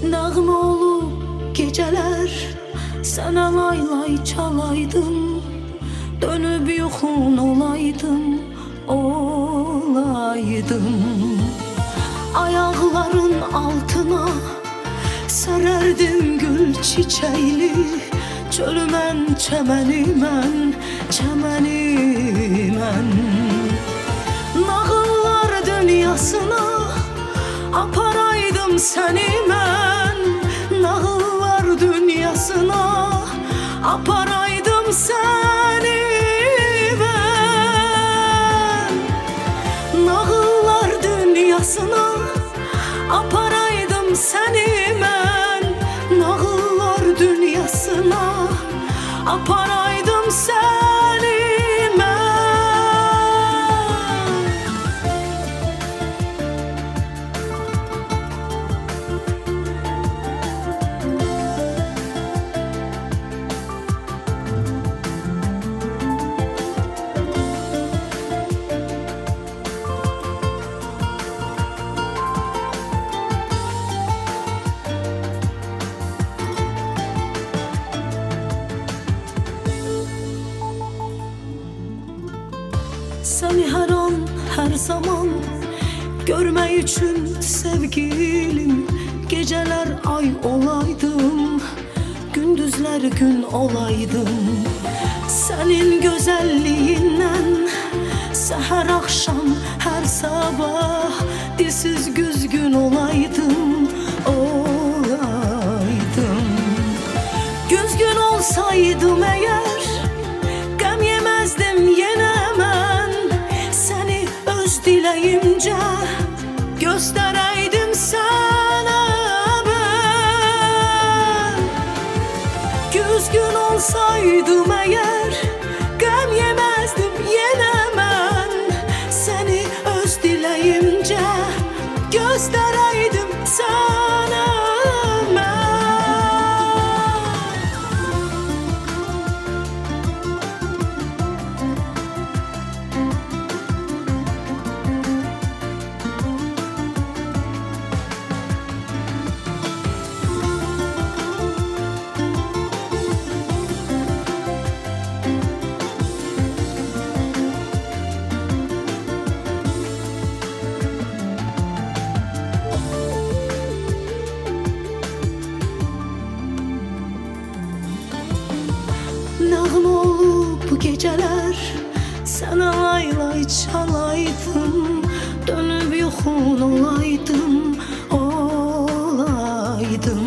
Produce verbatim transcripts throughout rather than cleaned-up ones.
Nağma olup geceler sana lay lay çalaydım. Dönüp yuxun olaydım, olaydım. Ayakların altına sererdim gül çiçeğli. Çölümən, çəmənimən, çəmənimən. Nağıllar dünyasına aparaydım səni mən. Nağıllar dünyasına aparaydım səni mən. Nağıllar dünyasına aparaydım səni mən. Nağıllar dünyasına aparaydım səni mən. Səni hər an, hər zaman görmək üçün sevgilim. Gecələr ay olaydım, gündüzlər gün olaydım. Sənin gözəlliyindən səhər axşam, hər sabah dilsiz güzgün olaydım, olaydım. Güzgün olsaydım əgər qəm yeməzdim yenə mən. Səni öz diləyimcə göstərəydim sənə mən. Güzgün olsaydım əgər qəm yeməzdim yenə mən. Səni öz diləyimcə göstərəydim sənə mən. Nağma olub bu geceler sana lay lay çalaydım. Dönüp yuxun olaydım, olaydım.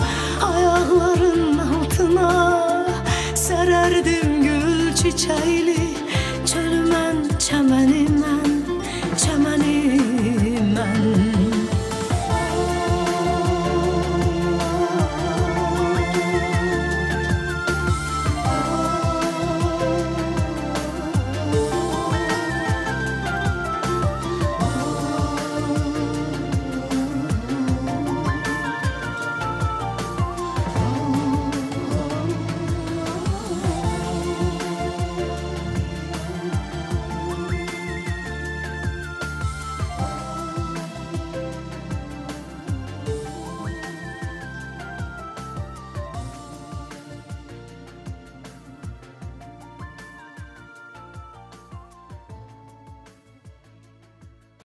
Ayakların altına sererdim gül çiçeğli.